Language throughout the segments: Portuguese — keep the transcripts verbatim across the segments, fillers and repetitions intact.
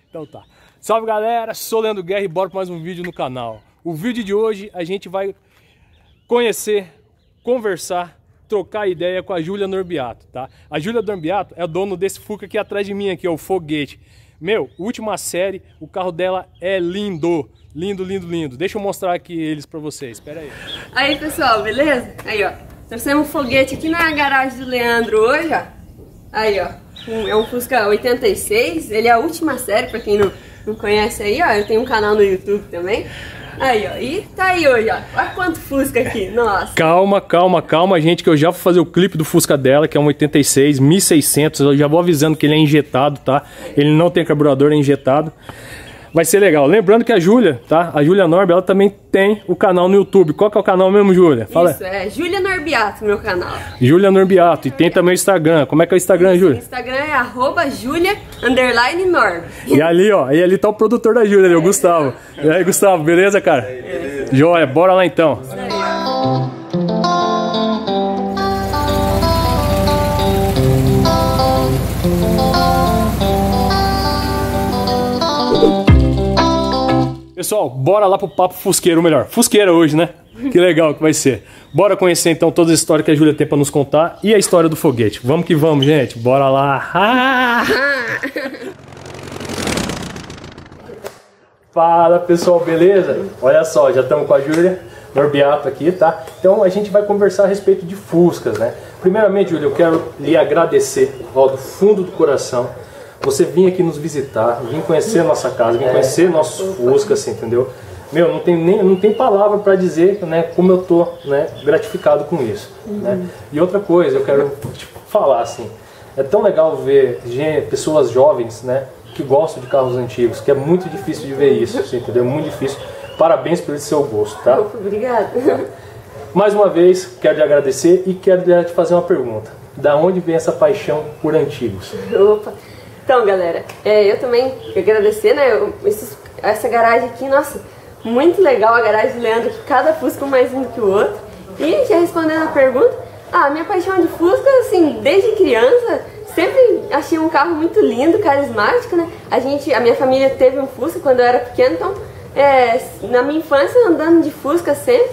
Então tá. Salve galera, sou o Leandro Guerra e bora para mais um vídeo no canal. O vídeo de hoje a gente vai conhecer, conversar, trocar ideia com a Júlia Norbiato, tá? A Júlia Norbiato é dono desse Fusca aqui atrás de mim, aqui, ó, o Foguete. Meu, última série, o carro dela é lindo. Lindo, lindo, lindo. Deixa eu mostrar aqui eles pra vocês, espera aí. Aí pessoal, beleza? Aí ó, trouxemos um Foguete aqui na garagem do Leandro hoje, ó. Aí ó, um, é um Fusca oitenta e seis, ele é a última série, pra quem não, não conhece aí, ó. Eu tenho um canal no YouTube também. Aí ó, e tá aí hoje, ó. Olha quanto Fusca aqui, nossa. Calma, calma, calma, gente, que eu já vou fazer o clipe do Fusca dela, que é um oitenta e seis, mil e seiscentos. Eu já vou avisando que ele é injetado, tá? Ele não tem carburador, é injetado. Vai ser legal. Lembrando que a Júlia, tá? A Júlia Norbi, ela também tem o canal no YouTube. Qual que é o canal mesmo, Júlia? Fala. Isso, é Júlia Norbiato, meu canal. Júlia Norbiato. E tem também o Instagram. Como é que é o Instagram, Júlia? O Instagram é arroba Júlia underline Norb. E ali, ó. E ali tá o produtor da Júlia, ali, o Gustavo. E aí, Gustavo, beleza, cara? Beleza. Joia, bora lá então. Pessoal, bora lá pro papo fusqueiro, ou melhor, fusqueira hoje, né? Que legal que vai ser. Bora conhecer então toda a história que a Júlia tem pra nos contar e a história do Foguete. Vamos que vamos, gente. Bora lá. Ah! Fala, pessoal, beleza? Olha só, já estamos com a Júlia Norbiato aqui, tá? Então a gente vai conversar a respeito de Fuscas, né? Primeiramente, Júlia, eu quero lhe agradecer, ó, do fundo do coração. Você vir aqui nos visitar, vir conhecer a nossa casa, vir conhecer nossos Fuscas, assim, entendeu? Meu, não tem, nem, não tem palavra para dizer, né, como eu tô, né, gratificado com isso, uhum. né? E outra coisa, eu quero tipo, falar assim, é tão legal ver gente, pessoas jovens, né, que gostam de carros antigos, que é muito difícil de ver isso, assim, entendeu? Muito difícil. Parabéns pelo seu gosto, tá? Obrigada. Tá? Mais uma vez, quero lhe agradecer e quero te fazer uma pergunta. Da onde vem essa paixão por antigos? Opa! Então, galera, é, eu também quero agradecer, né, eu, esses, essa garagem aqui, nossa, muito legal a garagem do Leandro, que cada Fusca mais lindo que o outro. E já respondendo a pergunta, ah, minha paixão de Fusca, assim, desde criança, sempre achei um carro muito lindo, carismático, né, a gente, a minha família teve um Fusca quando eu era pequeno, então, é, na minha infância, andando de Fusca sempre,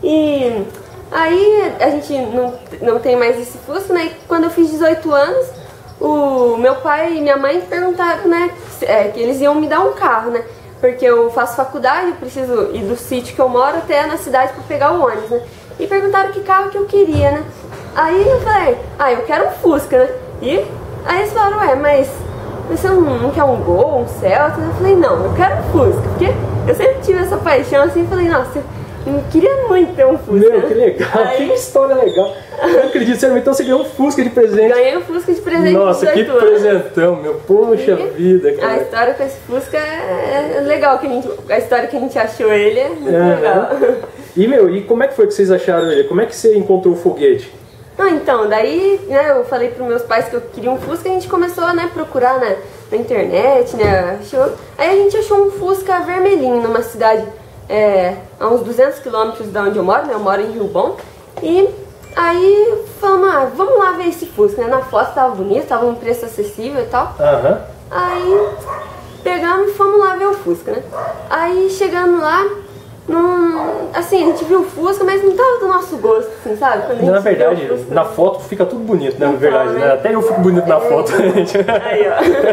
e aí a gente não, não tem mais esse Fusca, né, e quando eu fiz dezoito anos, o meu pai e minha mãe perguntaram, né, é, que eles iam me dar um carro, né, porque eu faço faculdade, eu preciso ir do sítio que eu moro até na cidade para pegar o ônibus, né, e perguntaram que carro que eu queria, né, aí eu falei, ah, eu quero um Fusca, né, e aí eles falaram, ué, mas você não, não quer um Gol, um Celta? Eu falei, não, eu quero um Fusca, porque eu sempre tive essa paixão assim, falei, nossa, eu queria muito ter um Fusca. Meu, que legal, aí... que história legal. Eu acredito, sério, então você ganhou um Fusca de presente. Ganhei um Fusca de presente. Nossa, que presentão, meu. Poxa e vida, cara. A história com esse Fusca é legal, que a, gente, a história que a gente achou ele é muito é, legal. E, meu, e como é que foi que vocês acharam ele? Como é que você encontrou o Foguete? Ah, então, daí, né, eu falei pros meus pais que eu queria um Fusca e a gente começou, né, procurar na, na internet, né, achou... Aí a gente achou um Fusca vermelhinho numa cidade... É, a uns duzentos quilômetros de onde eu moro, né? Eu moro em Rio Bom. E aí falamos, ah, vamos lá ver esse Fusca, né? Na foto tava bonito, tava um preço acessível e tal. Uhum. Aí pegamos e fomos lá ver o Fusca, né? Aí chegando lá, num, assim, a gente viu o Fusca, mas não tava do nosso gosto, assim, sabe? Quando a gente na verdade, Fusca, na foto fica tudo bonito, né? Na então, verdade, né? Até eu fico bonito na é, foto. Aí,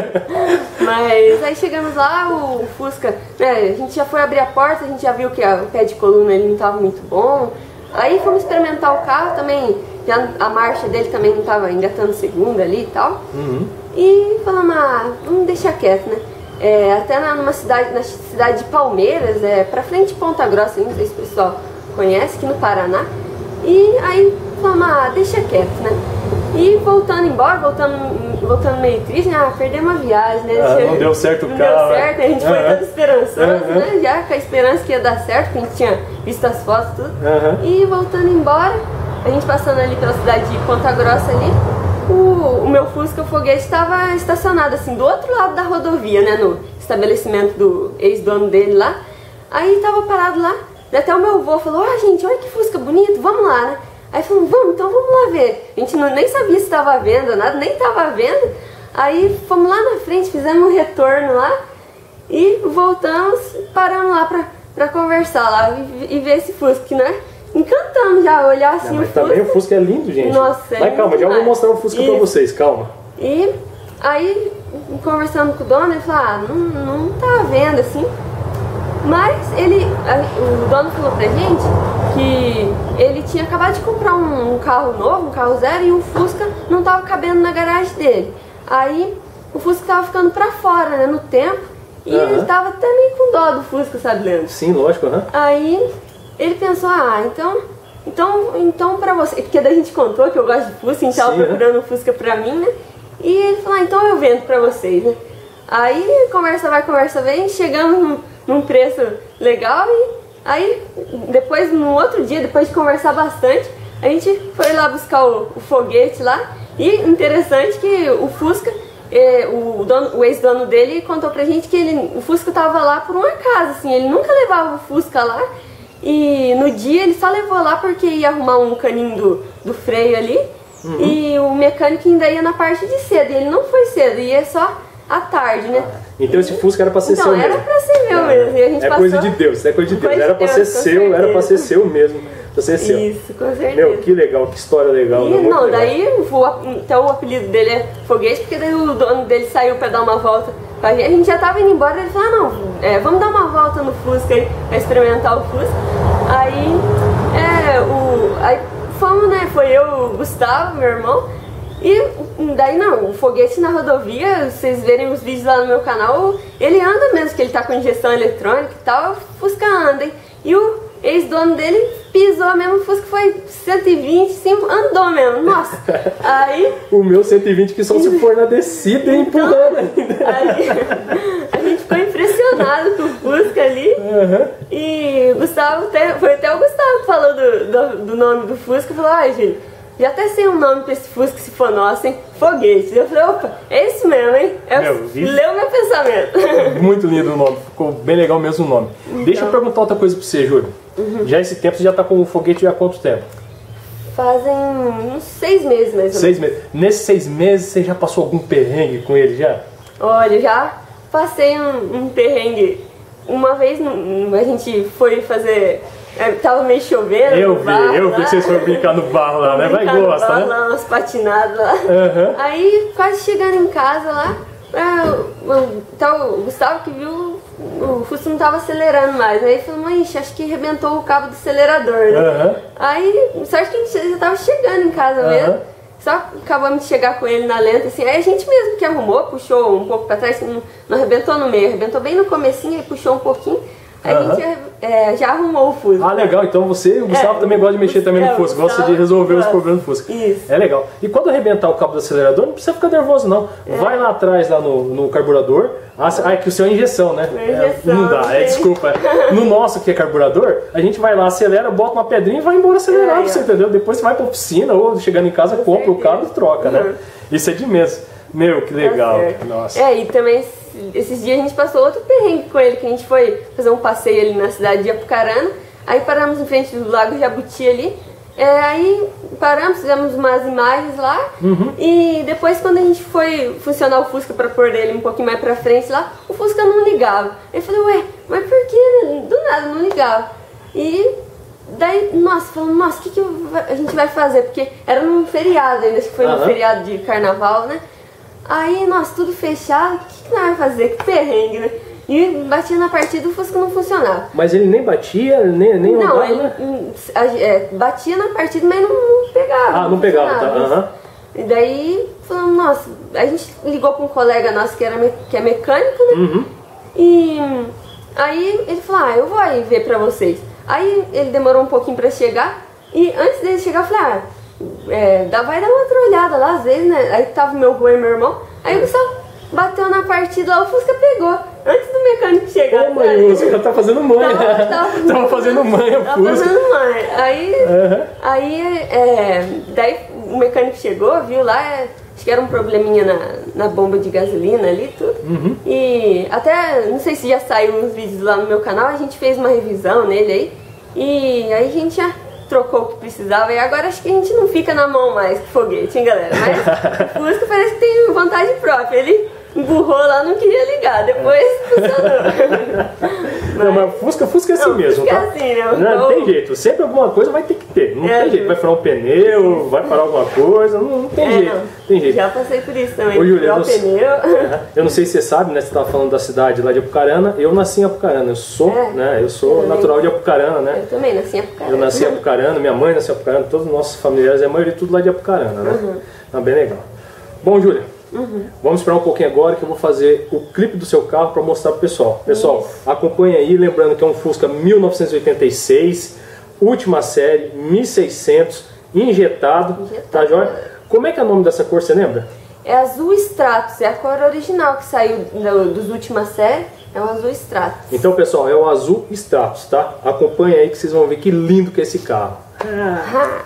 ó. Mas aí chegamos lá, o Fusca, né? A gente já foi abrir a porta, a gente já viu que a, o pé de coluna ele não tava muito bom. Aí fomos experimentar o carro também, já a marcha dele também não tava engatando segunda ali e tal. Uhum. E falamos, ah, vamos deixar quieto, né? É, até na, numa cidade, na cidade de Palmeiras, é, pra frente de Ponta Grossa, não sei se o pessoal conhece, aqui no Paraná. E aí falamos, ah, deixa quieto, né? E voltando embora, voltando, voltando meio triste, né? Ah, perdemos a viagem, né? Ah, não deu certo o não carro. Não deu certo, a gente uhum. foi todo esperançoso, uhum. né? Já com a esperança que ia dar certo, que a gente tinha visto as fotos e tudo. Uhum. E voltando embora, a gente passando ali pela cidade de Ponta Grossa ali, o, o meu Fusca, o Foguete, estava estacionado assim, do outro lado da rodovia, né? No estabelecimento do ex-dono dele lá. Aí tava parado lá, até o meu avô falou, ah, gente, olha que Fusca bonito, vamos lá, né? Aí falamos, vamos, então vamos lá ver. A gente não, nem sabia se estava à venda, nada, nem estava à venda. Aí fomos lá na frente, fizemos um retorno lá E voltamos, paramos lá pra, pra conversar lá e, e ver esse Fusca, que né? Encantamos já, olhar assim. Não, mas o Fusca. também o Fusca é lindo, gente. Nossa, é Mas calma, lindo já vou demais. mostrar o Fusca Isso. pra vocês, calma. E aí, conversando com o dono, ele falou, ah, não, não tá vendo assim. Mas ele, a- o dono falou pra gente que ele tinha acabado de comprar um, um carro novo, um carro zero, e o Fusca não tava cabendo na garagem dele. Aí o Fusca tava ficando pra fora, né, no tempo, e Aham. ele tava até meio com dó do Fusca, sabe, Leandro? Sim, lógico, aham. Aí ele pensou, ah, então, então, então pra você, porque daí a gente contou que eu gosto de Fusca, a gente tava Sim, procurando um Fusca pra mim, né? E ele falou, ah, então eu vendo pra vocês, né? Aí conversa vai, conversa vem, chegamos num, num preço legal e aí depois, no outro dia, depois de conversar bastante, a gente foi lá buscar o, o foguete lá. E interessante que o Fusca, eh, o, dono- o ex-dono dele contou pra gente que ele, o Fusca tava lá por um acaso, assim, ele nunca levava o Fusca lá. E no dia ele só levou lá porque ia arrumar um caninho do, do freio ali. Uhum. E o mecânico ainda ia na parte de cedo. E ele não foi cedo, ia só à tarde, né? Então esse Fusca era pra ser Então, seu era mesmo. pra ser meu mesmo. E a gente É passou... coisa de Deus, é coisa de Deus. Coisa Era de pra ser Deus, com seu, era pra ser certeza. seu mesmo. Pra ser seu. Isso, com certeza. Meu, que legal, que história legal. E, né? Muito não, legal. daí o, então o apelido dele é Foguete, porque daí o dono dele saiu pra dar uma volta com a gente. A gente já tava indo embora, ele falou, ah, não, é, vamos dar uma volta no Fusca aí, pra experimentar o Fusca. Aí, é, o, aí fomos, né, foi eu, o Gustavo, meu irmão, e daí não, o Foguete na rodovia, vocês verem os vídeos lá no meu canal, ele anda mesmo, que ele tá com injeção eletrônica e tal, o Fusca anda, hein? E o ex-dono dele pisou mesmo, o Fusca foi cento e vinte, sim, andou mesmo, nossa. Aí, O meu cento e vinte que só se for na descida e empurrando ainda. aí a gente ficou impressionado com o Fusca ali. Aham. E o Gustavo, até, foi até o Gustavo que falou do, do, do nome do Fusca, falou, ai gente, já até sei um nome pra esse Fusca se for nosso, hein? Foguete. Eu falei, opa, é isso mesmo, hein? Eu, Meu, viu? leu meu pensamento. Muito lindo o nome, ficou bem legal mesmo o nome. Deixa eu perguntar outra coisa pra você, Júlio. Já esse tempo, você já tá com o foguete há quanto tempo? Fazem uns seis meses mais ou menos. Seis meses. Nesses seis meses, você já passou algum perrengue com ele já? Olha, já passei um, um perrengue. Uma vez num- a gente foi fazer. é, tava meio chovendo. Eu no vi, barro eu lá. vi que vocês foram brincar no barro lá, né? Vai Brincar no gosta, barro né? lá, umas patinadas lá. Aham. Aí, quase chegando em casa lá, é, o, então, o Gustavo que viu, o Fusca não tava acelerando mais. Aí ele falou, mãe, acho que arrebentou o cabo do acelerador, né? Aham. Aí, sorte que a gente já tava chegando em casa Aham. mesmo. Só acabamos de chegar com ele na lenta, assim. Aí a gente mesmo que arrumou, puxou um pouco pra trás, não, não arrebentou no meio, arrebentou bem no comecinho, aí puxou um pouquinho. Aí Aham. a gente é, já arrumou o Fusca. Ah, legal. Então você e o Gustavo É, também gosta de mexer também é, no o Fusca. Gosta Gustavo de resolver os gosta. problemas do Fusca. Isso. É legal. E quando arrebentar o cabo do acelerador, não precisa ficar nervoso, não. Vai lá atrás, lá no, no carburador. Ah, ah, é que o seu é injeção, né? É injeção, É, não dá, é sim. desculpa. No nosso, que é carburador, a gente vai lá, acelera, bota uma pedrinha e vai embora acelerado, É, você é. entendeu? Depois você vai pra oficina ou chegando em casa, compra o certeza. cabo e troca, né? Uhum. Isso é de mesmo. Meu, que legal. Tá certo. Nossa. É, e também esses dias a gente passou outro perrengue com ele, que a gente foi fazer um passeio ali na cidade de Apucarana, aí paramos em frente do Lago Jabuti ali, é, aí paramos, fizemos umas imagens lá, Uhum. e depois quando a gente foi funcionar o Fusca pra pôr ele um pouquinho mais pra frente lá, o Fusca não ligava. Aí eu falei, ué, mas por que? Do nada, não ligava. E daí, nossa, falando, nossa, o que, que a gente vai fazer? Porque era num feriado ainda, acho que foi Aham. num feriado de carnaval, né? Aí, nossa, tudo fechado, o que, que nós vamos fazer? Que perrengue, né? E batia na partida, o Fusca não funcionava. Mas ele nem batia, nem, nem Não, andava, ele né? hum, a- é, batia na partida, mas não, não pegava. Ah, não pegava, tá? funcionava. Aham. E daí, falando, nossa, a gente ligou pra um colega nosso que, era me- que é mecânico, né? Uhum. E hum, aí ele falou, ah, eu vou aí ver pra vocês. Aí ele demorou um pouquinho pra chegar, e antes dele chegar, eu falei, ah, é, dá, vai dar uma outra olhada lá, às vezes, né? Aí tava o meu avô e meu irmão, aí o Gustavo bateu na partida lá, o Fusca pegou, antes do mecânico chegar. Ô, mãe, sabe? você já tá fazendo manha. Tava, tava, Tava fazendo manha, Tava Fusca. fazendo manha. Aí, Aham. aí é, daí o mecânico chegou, viu lá, é, acho que era um probleminha na, na bomba de gasolina ali, tudo. Uhum. E até, não sei se já saiu uns vídeos lá no meu canal, a gente fez uma revisão nele aí. E aí a gente já trocou o que precisava e agora acho que a gente não fica na mão mais com foguete, hein, galera? Mas o Fusca parece que tem vontade própria. Ele Burrou lá, não queria ligar, depois funcionou. Não, mas Fusca, Fusca é assim não, mesmo, Fusca tá? é assim, né? Não, Então... tem jeito, sempre alguma coisa vai ter que ter. Não é, tem jeito, vai furar um pneu, vai parar alguma coisa, não, não tem é, jeito. Não. Tem jeito. Já passei por isso também. Ô, Júlia, eu, não, pneu. eu não sei se você sabe, né? Você estava falando da cidade lá de Apucarana. Eu nasci em Apucarana, eu sou, é, né? Eu sou eu natural de Apucarana, né? Eu também nasci em Apucarana. Eu nasci em Apucarana, minha mãe nasceu em Apucarana, todos os nossos familiares, a maioria tudo lá de Apucarana, né? Uhum. Tá bem legal. Bom, Júlia, uhum. vamos esperar um pouquinho agora que eu vou fazer o clipe do seu carro para mostrar pro pessoal. Pessoal, isso. Acompanha aí, lembrando que é um Fusca mil novecentos e oitenta e seis, última série, mil e seiscentos, injetado, injetado, tá joia? Como é que é o nome dessa cor, você lembra? É azul Stratos, é a cor original que saiu do, dos últimas séries, é um azul Stratos. Então, pessoal, é o azul Stratos, tá? Acompanha aí que vocês vão ver que lindo que é esse carro. Ah.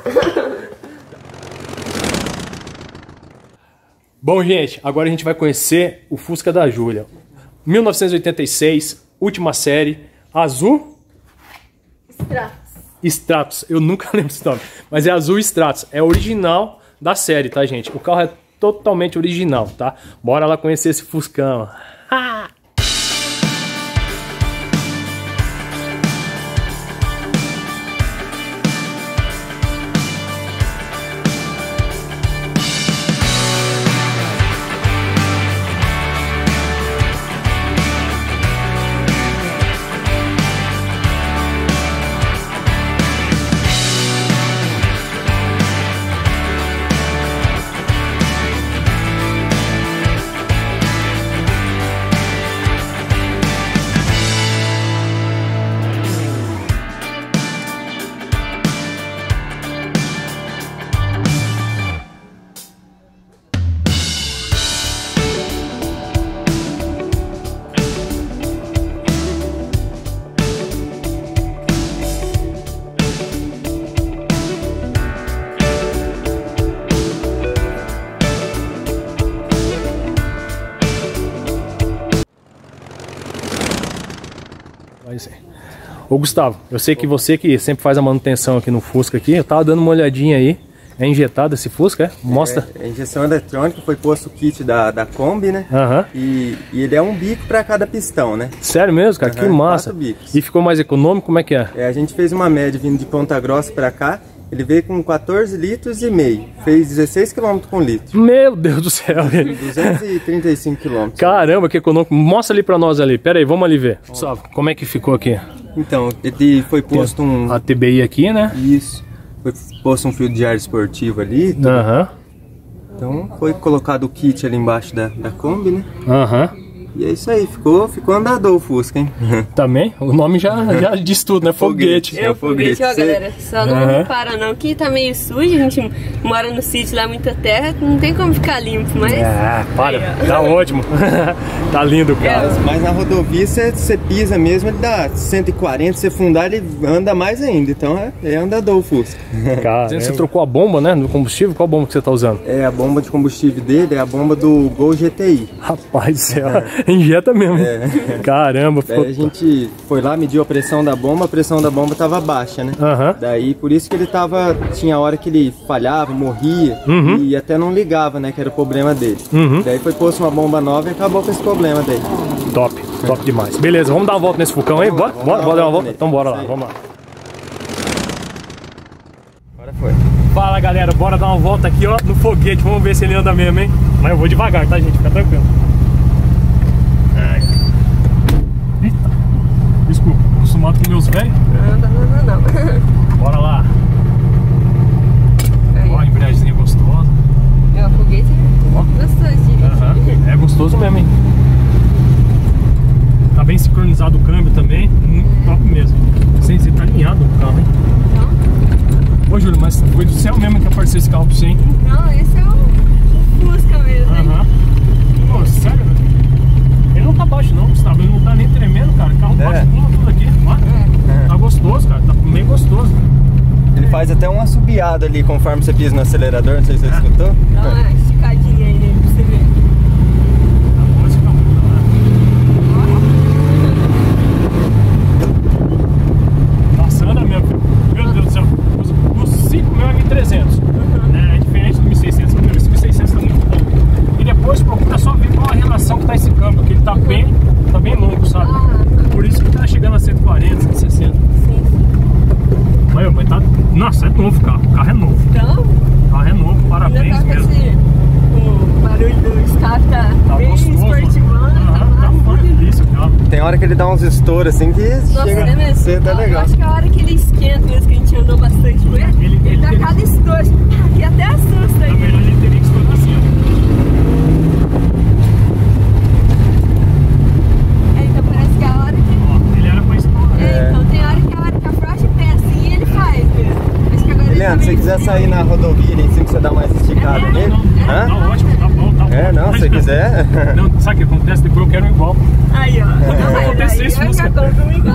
Bom, gente, agora a gente vai conhecer o Fusca da Júlia. mil novecentos e oitenta e seis, última série, azul... Stratos. Stratos, eu nunca lembro esse nome, mas é azul Stratos, é original da série, tá, gente? O carro é totalmente original, tá? Bora lá conhecer esse Fuscão. Ah! Ô Gustavo, eu sei que você que sempre faz a manutenção aqui no Fusca aqui, eu tava dando uma olhadinha aí. É injetado esse Fusca, é? Mostra. É, é injeção eletrônica, foi posto o kit da, da Kombi, né? Uhum. E, e ele é um bico para cada pistão, né? Sério mesmo, cara? Uhum, que massa. E ficou mais econômico, como é que é? É, a gente fez uma média vindo de Ponta Grossa para cá. Ele veio com quatorze litros e meio, fez dezesseis quilômetros com litro. Meu Deus do céu! duzentos e trinta e cinco quilômetros. Caramba, que econômico. Mostra ali pra nós ali. Pera aí, vamos ali ver. Gustavo, como é que ficou aqui? Então, ele foi posto um... A T B I aqui, né? Isso. Foi posto um fio de ar esportivo ali. Aham. Uhum. Então, foi colocado o kit ali embaixo da, da Kombi, né? Aham. Uhum. E é isso aí, ficou, ficou andador o Fusca, hein? Também? O nome já, já diz tudo, né? Foguete. É o foguete, ó, galera. Só não uhum. para não, que tá meio sujo, a gente mora no sítio lá, muita terra, não tem como ficar limpo, mas... Ah, para, aí, tá ótimo. Tá lindo o carro. É, mas na rodovia você pisa mesmo, ele dá cento e quarenta, você fundar ele anda mais ainda, então é, é andador o Fusca. Cara, você trocou a bomba, né, no combustível? Qual bomba que você tá usando? É, a bomba de combustível dele é a bomba do Gol G T I. Rapaz do céu. É. Injeta mesmo. É. Caramba. Daí a gente foi lá, mediu a pressão da bomba, a pressão da bomba tava baixa, né? Uhum. Daí por isso que ele tava, tinha hora que ele falhava, morria, uhum. e até não ligava, né, que era o problema dele. Uhum. Daí foi posto uma bomba nova e acabou com esse problema dele. Top, top demais. Beleza, vamos dar uma volta nesse vulcão aí? Bora, bora, bora dar uma volta? Então bora lá, vamos lá. Agora foi. Fala galera, bora dar uma volta aqui, ó, no foguete, vamos ver se ele anda mesmo, hein? Mas eu vou devagar, tá, gente? Fica tranquilo. Eita, desculpa, acostumado com meus velhos. Não, não, não, não. Bora lá. Ó, a embreagemzinha gostosa. É, o foguete é gostosinho. Uhum. É gostoso mesmo, hein? Tá bem sincronizado o câmbio também, muito top mesmo. Você tá alinhado o carro, hein? Não. Ô Júlio, mas foi do céu mesmo que apareceu esse carro pra você, hein? Não, esse é o, o Fusca mesmo. Aham. Uhum. Pô, sério, velho? Ele não tá baixo não, Gustavo, ele não tá nem tremendo, cara. O carro é. baixo pula tudo aqui, é. Tá gostoso, cara, tá meio gostoso. Ele faz até um assobiado ali conforme você pisa no acelerador, não sei se você é. escutou. Dá uma esticadinha aí nele pra você ver. Tá bom esse carro, né? Nossa, anda mesmo, meu Deus do céu. O cinco meu é mil e trezentos, uhum. né? É diferente do mil e seiscentos, o mil e seiscentos tá muito bom. E depois procura só ver qual a relação que tá tá bem longo, sabe? Ah. Por isso que tá chegando a cento e quarenta, cento e sessenta. Sim. Mas, mas tá... Nossa, é novo o carro. O carro é novo. Então, O carro é novo, parabéns tá mesmo. esse, o barulho do escape tá, Tá bem gostoso. esportivando. Ah, tá uma delícia, cara. Tem hora que ele dá uns estouros assim que Nossa, chega é mesmo? ser até Eu legal. acho que a hora que ele esquenta mesmo, que a gente andou bastante com ele, Ele- ele, ele- dá ele- cada estouro. Que até assusta Na aí. verdade, ele teria que estourar assim, ó. É, então parece que a hora que... Ó, ele era pra estourar. É, então tem hora que a hora que afrouxa o pé assim, ele faz mesmo. Acho que agora ele tá Leandro, se você meio quiser frio. sair na rodovia ali em cima, você dá mais esticada É, nele? não, Hã? Tá ótimo, tá bom, tá bom. É, não, se você quiser. Não, sabe o que acontece? Depois eu quero um igual. Aí, ó. Não vai acontecer isso, vai música. ficar todo igual.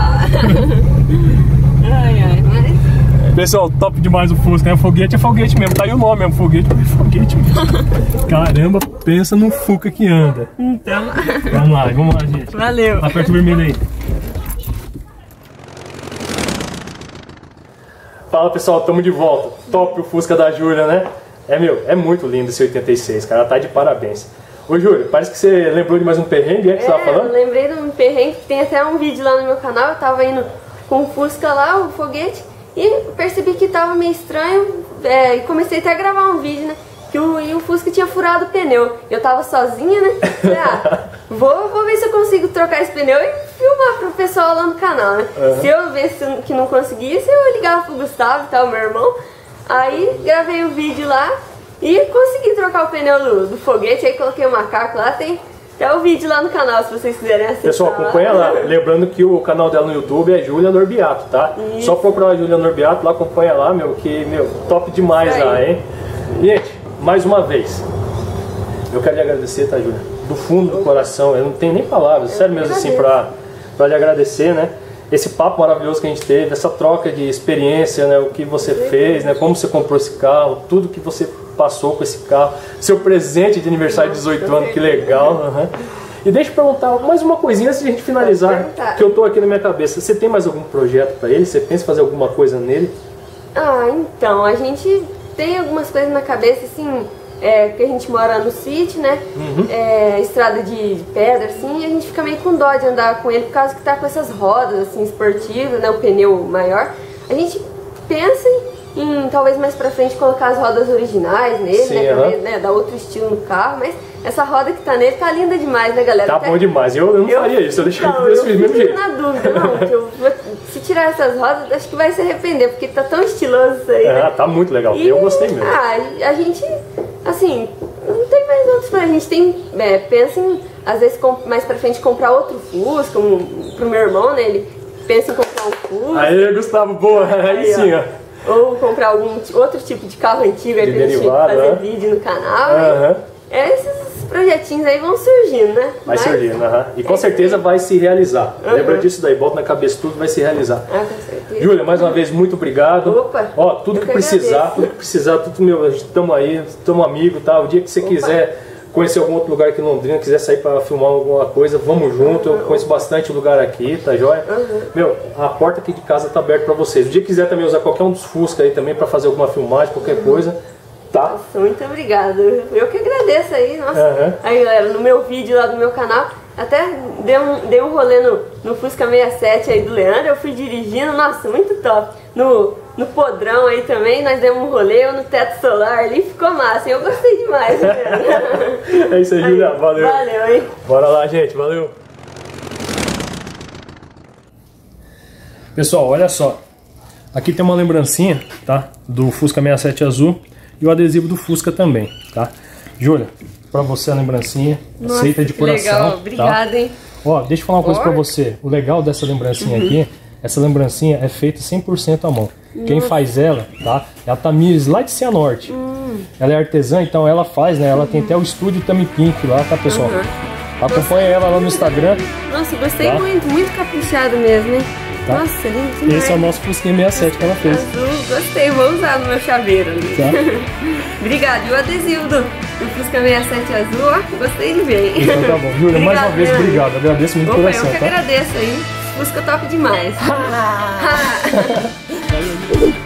Ai, ai, mas... Pessoal, top demais o Fusca, né? Foguete é foguete mesmo, tá aí o nome mesmo, foguete é foguete mesmo. Caramba, pensa no Fuca que anda. Então... Vamos lá, vamos lá, gente. Valeu. Aperta o vermelho aí. Fala pessoal, tamo de volta. Top o Fusca da Júlia, né? É meu, é muito lindo esse oitenta e seis, cara, tá de parabéns. Ô Júlia, parece que você lembrou de mais um perrengue, é que você tava É, falando? eu lembrei de um perrengue que tem até um vídeo lá no meu canal. Eu tava indo com o Fusca lá, o foguete, e percebi que tava meio estranho. É, e comecei até a gravar um vídeo, né? Que o, e o Fusca tinha furado o pneu. Eu tava sozinha, né? Falei, ah, vou, vou ver se eu consigo trocar esse pneu e filmar pro pessoal lá no canal, né? Uhum. Se eu ver se, que não conseguisse, eu ligava pro Gustavo e tal, meu irmão. Aí gravei o vídeo lá e consegui trocar o pneu do, do foguete. Aí coloquei o macaco lá, tem até o vídeo lá no canal, se vocês quiserem assistir. Pessoal, acompanha lá. Lembrando que o canal dela no YouTube é Júlia Norbiato, tá? Isso. Só procurar a Júlia Norbiato lá, acompanha lá, meu, que, meu, top demais Isso aí. lá, hein? Gente, mais uma vez, eu quero lhe agradecer, tá, Júlia? Do fundo do coração, eu não tenho nem palavras, sério mesmo assim, pra, pra lhe agradecer, né? Esse papo maravilhoso que a gente teve, essa troca de experiência, né? O que você fez, né? Como você comprou esse carro, tudo que você passou com esse carro, seu presente de aniversário de dezoito anos, que legal, uhum. E deixa eu perguntar mais uma coisinha antes de a gente finalizar, que eu tô aqui na minha cabeça. Você tem mais algum projeto pra ele? Você pensa em fazer alguma coisa nele? Ah, então, a gente tem algumas coisas na cabeça, assim, é, porque a gente mora no sítio, né? Uhum. É, estrada de, de pedra, assim, e a gente fica meio com dó de andar com ele por causa que tá com essas rodas, assim, esportivas, né? O pneu maior. A gente pensa em, em talvez mais pra frente colocar as rodas originais nele, Sim, né? aham. Também, né? Dar outro estilo no carro, mas essa roda que tá nele tá linda demais, né, galera? Tá Até- bom demais, eu, eu não faria isso, eu deixaria então, desse eu mesmo fico jeito. na dúvida, não, que eu vou, se tirar essas rodas, acho que vai se arrepender, porque tá tão estiloso isso aí, né? Ah, tá muito legal, E, eu gostei mesmo. Ah, a gente, assim, não tem mais outros planos. A gente tem, é, pensa em, às vezes, com- mais pra frente comprar outro Fusca, um, pro meu irmão, né? Ele pensa em comprar um Fusca. Aí, Gustavo, boa, aí, Aí, ó. sim, ó. Ou comprar algum ti- outro tipo de carro antigo aí De pra gente derivado, fazer né? vídeo no canal. Aham. né? É, esses projetinhos aí vão surgindo, né? Vai Mas- surgindo, aham. E com certeza vai se realizar. Uhum. Lembra disso daí, bota na cabeça, tudo vai se realizar. Ah, com certeza. Júlia, mais uma vez, muito obrigado. Opa, Ó, tudo eu que que precisar, agradeço. tudo que precisar, tudo meu, a gente estamos aí, estamos amigos, tá? O dia que você Opa. quiser conhecer algum outro lugar aqui em Londrina, quiser sair para filmar alguma coisa, vamos junto. Eu conheço bastante lugar aqui, tá joia? Uhum. Meu, a porta aqui de casa tá aberta para vocês. O dia que quiser também usar qualquer um dos Fusca aí também para fazer alguma filmagem, qualquer coisa, tá? Nossa, muito obrigada. Eu que agradeço aí, nossa. Aham. Aí, galera, no meu vídeo lá do meu canal, até dei um, dei um rolê no, no Fusca sessenta e sete aí do Leandro, eu fui dirigindo, nossa, muito top. No, no podrão aí também, nós demos um rolê, eu no teto solar ali, ficou massa, eu gostei demais. Né? É isso aí, Júlia, valeu. Valeu, hein? Bora lá, gente, valeu. Pessoal, olha só. Aqui tem uma lembrancinha, tá? Do Fusca sessenta e sete azul e o adesivo do Fusca também, tá? Júlia, pra você a lembrancinha, Nossa, aceita de que coração. legal, tá? obrigada, hein? Ó, deixa eu falar uma coisa pra Ó. você. O legal dessa lembrancinha Uhum. aqui, essa lembrancinha é feita cem por cento à mão. Quem faz ela, tá? É a Tamires, lá de Cianorte. Hum. Ela é artesã, então ela faz, né? Ela tem até o estúdio Tami Pink lá, tá, pessoal? Uhum. Acompanha ela lá no Instagram. Nossa, gostei Tá. muito, muito caprichado mesmo, hein? Tá. Nossa, lindo demais. Esse é o nosso Fusquinha sessenta e sete que ela fez. Azul, gostei, vou usar no meu chaveiro ali. Tá. Obrigada. E o adesivo do, do Fusca sessenta e sete azul, ó, gostei de ver. hein? Então tá bom. Júlia, mais uma Obrigada, vez, Leandro. obrigado. Agradeço muito o Opa, coração, eu que tá? agradeço aí. Fusca top demais.